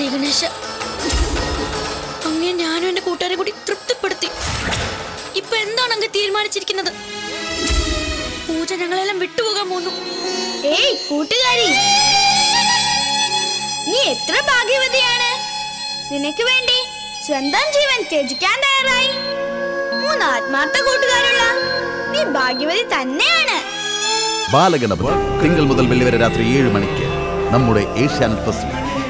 ഗണേശ, അങ്ങേ ഞാനും എന്റെ കൂട്ടുകാരെ കൂടി തൃപ്തിപ്പെടുത്തി. ഇപ്പൊ എന്താണ് അങ്ങ് തീരുമാനിച്ചിരിക്കുന്നത്? പൂജ ഞങ്ങളെല്ലാം വിട്ടുപോകാൻ പോന്നു. ഏയ് കൂട്ടുകാരി, നീ എത്ര ഭാഗ്യവതിയാണ്. നിനക്ക് വേണ്ടി സ്വന്തം ജീവൻ ത്യജിക്കാൻ തയ്യാറായി 3 ആത്മാർത്ഥ കൂട്ടുകാരുള്ള നീ ഭാഗ്യവതി തന്നെയാണ്. ബാലഗണപതി തിങ്കൾ മുതൽ വെള്ളി വരെ രാത്രി 7 മണിക്ക് നമ്മുടെ ഏഷ്യാനെറ്റ് പ്ലസിൽ.